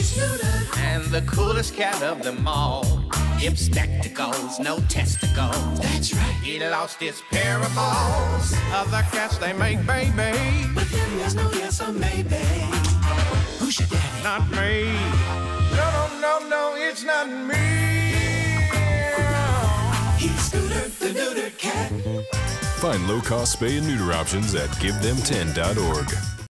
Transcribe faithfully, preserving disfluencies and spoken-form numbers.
He's neutered. And the coolest cat of them all. Hip spectacles, no testicles. That's right. He lost his pair of balls. Other cats, they make babies. With him, there's no yes or maybe. Who's your daddy? Not me. No, no, no, no, it's not me. He's neutered, the neutered cat. Find low-cost spay and neuter options at give them ten dot org.